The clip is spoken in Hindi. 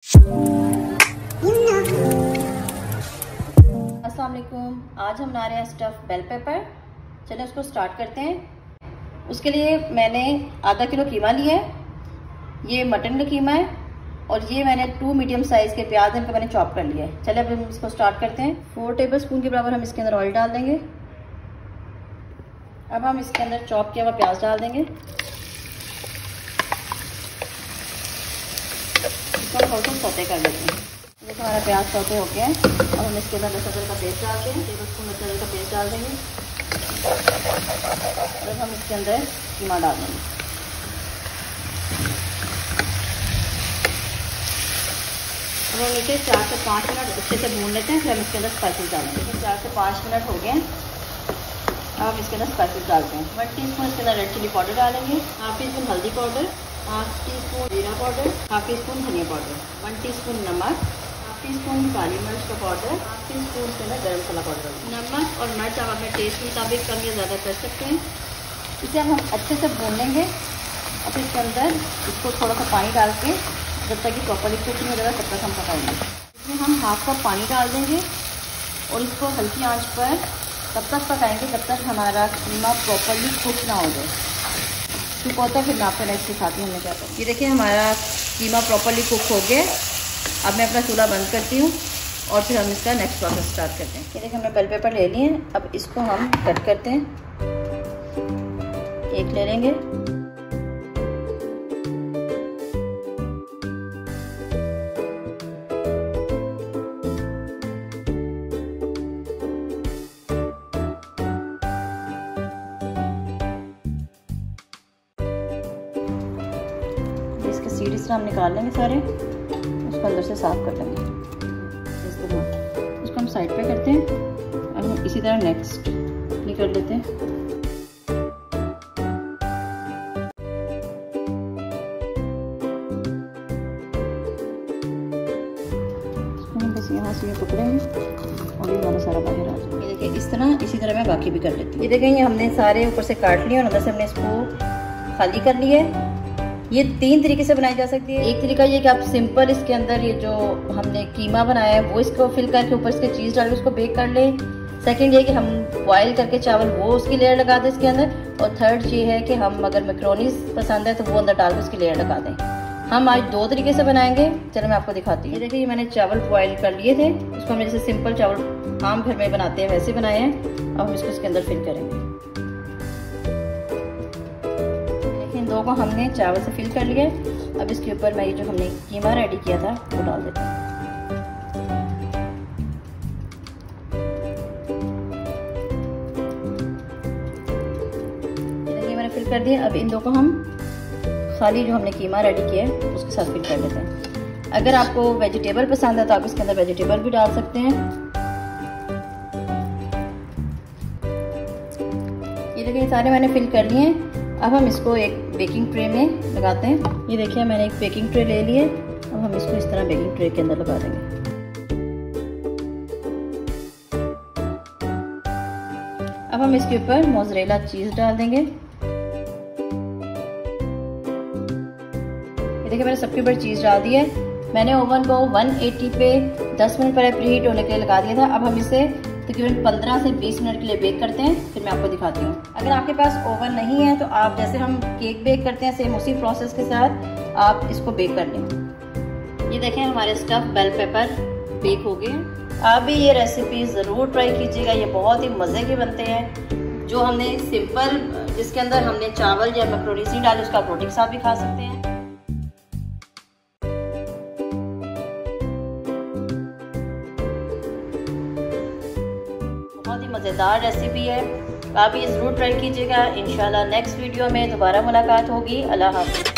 अस्सलाम वालेकुम। आज हम बना रहे हैं स्टफ़ बेल पेपर। चलिए उसको स्टार्ट करते हैं। उसके लिए मैंने आधा किलो कीमा लिया है, ये मटन का कीमा है, और ये मैंने 2 मीडियम साइज़ के प्याज इनका मैंने चॉप कर लिया है। चलिए अब हम इसको स्टार्ट करते हैं। 4 टेबलस्पून के बराबर हम इसके अंदर ऑयल डाल देंगे। अब हम इसके अंदर चॉप किया हुआ प्याज डाल देंगे। इसको थोड़ा सा सौते कर लेते हैं। देखो हमारा प्याज सौते हो गया है। अब हम इसके अंदर लहसुन का पेस्ट डालते हैं। टेबलस्पून लहसुन का पेस्ट डाल देंगे। और हम इसके अंदर कीमा डाल देंगे। अब हम इसे 4 से 5 मिनट अच्छे से भून लेते हैं। फिर हम इसके अंदर स्पाइसेस डालेंगे। तो 4 से 5 मिनट हो गए हैं। अब हम इसके अंदर स्पाइसेस डालते हैं। 1 टीस्पून इसके अंदर रेड चिली पाउडर डालेंगे, हाफ टीस्पून हल्दी पाउडर, हाफ टीस्पून जीरा पाउडर, हाफ टीस्पून धनिया पाउडर, 1 टीस्पून नमक, हाफ टीस्पून काली मिर्च का पाउडर, हाफ टीस्पून इसके अंदर गर्म मसाला पाउडर। नमक और मिर्च आप अपने टेस्ट के मुताबिक कम या ज़्यादा कर सकते हैं। इसे हम अच्छे से भून लेंगे। अब इसके अंदर इसको थोड़ा सा पानी डाल के जब तक कि प्रॉपरली कुक नहीं हो जाएगा तब तक हम पकाएंगे। इसमें हम हाफ कप पानी डाल देंगे और इसको हल्की आंच पर तब तक पकाएंगे जब तक हमारा कीमा प्रॉपरली कुक ना हो जाए। कुक होता है फिर मैं आपको नेक्स्ट सिखाती हूँ हमने क्या करना। ये देखिए हमारा कीमा प्रॉपरली कुक हो गया। अब मैं अपना चूल्हा बंद करती हूँ और फिर हम इसका नेक्स्ट प्रोसेस स्टार्ट करते हैं। ये देखिए हमने बेल पेपर ले लिए हैं। अब इसको हम कट करते हैं। एक ले लेंगे, इसके सीड इस तरह हम निकाल लेंगे सारे, उसको अंदर से साफ कर लेंगे इस तरह। उसको हम साइड पे करते हैं। अब हम इसी तरह नेक्स्ट भी कर लेते हैं। इसको हम बस यहाँ से ये पकड़ेंगे और ये हमारा सारा बाहर आ जाए। ये देखिए इस तरह, इसी तरह मैं बाकी भी कर लेती हूँ। ये देखें ये हमने सारे ऊपर से काट लिए और अंदर से हमने इसको खाली कर लिया है। ये 3 तरीके से बनाई जा सकती है। एक तरीका ये कि आप सिंपल इसके अंदर ये जो हमने कीमा बनाया है वो इसको फिल करके ऊपर इसके चीज़ डाल के उसको बेक कर लें। सेकंड ये कि हम बॉयल करके चावल वो उसकी लेयर लगा दें इसके अंदर। और थर्ड ये है कि हम अगर मैक्रोनीज पसंद है तो वो अंदर डाल के उसकी लेयर लगा दें। हम आज 2 तरीके से बनाएंगे। चलो मैं आपको दिखाती हूँ। ये देखिए मैंने चावल बॉयल कर लिए थे। उसको हमने जैसे सिंपल चावल आम घर में बनाते हैं वैसे बनाए हैं। अब हम इसको इसके अंदर फिल करेंगे। दो को हमने चावल से फिल कर लिया। अब इसके ऊपर मैं ये जो हमने कीमा रेडी किया था वो डाल देते हैं। ये देखिए मैंने फिल कर दिया। अब इन दो को हम खाली जो हमने कीमा रेडी किया है उसके साथ फिल कर लेते हैं। अगर आपको वेजिटेबल पसंद है तो आप इसके अंदर वेजिटेबल भी डाल सकते हैं। ये देखिए सारे मैंने फिल कर लिए हैं। अब हम इसको एक बेकिंग ट्रे में लगाते हैं। ये देखिए मैंने एक बेकिंग ट्रे ले ली है। अब हम इसको इस तरह बेकिंग ट्रे के अंदर लगा देंगे। अब हम इसके ऊपर मोज़रेला चीज़ डाल देंगे। ये देखिए मैंने सबके ऊपर चीज़ डाल दी है। मैंने ओवन को 180 पे 10 मिनट पहले प्रीहीट होने के लिए लगा दिया था। अब हम इसे तकरीबन 15 से 20 मिनट के लिए बेक करते हैं, फिर मैं आपको दिखाती हूँ। अगर आपके पास ओवन नहीं है तो आप जैसे हम केक बेक करते हैं सेम उसी प्रोसेस के साथ आप इसको बेक कर लें। ये देखें हमारे स्टफ़ बेल पेपर बेक हो गए। आप भी ये रेसिपी ज़रूर ट्राई कीजिएगा। ये बहुत ही मज़े के बनते हैं। जो हमने सिंपल जिसके अंदर हमने चावल या मैक्रोनीज नहीं डाले उसका रोटी के साथ भी खा सकते हैं। बहुत ही मज़ेदार रेसिपी है। आप ये ज़रूर ट्राई कीजिएगा। इंशाल्लाह नेक्स्ट वीडियो में दोबारा मुलाकात होगी। अल्लाह हाफ़िज़।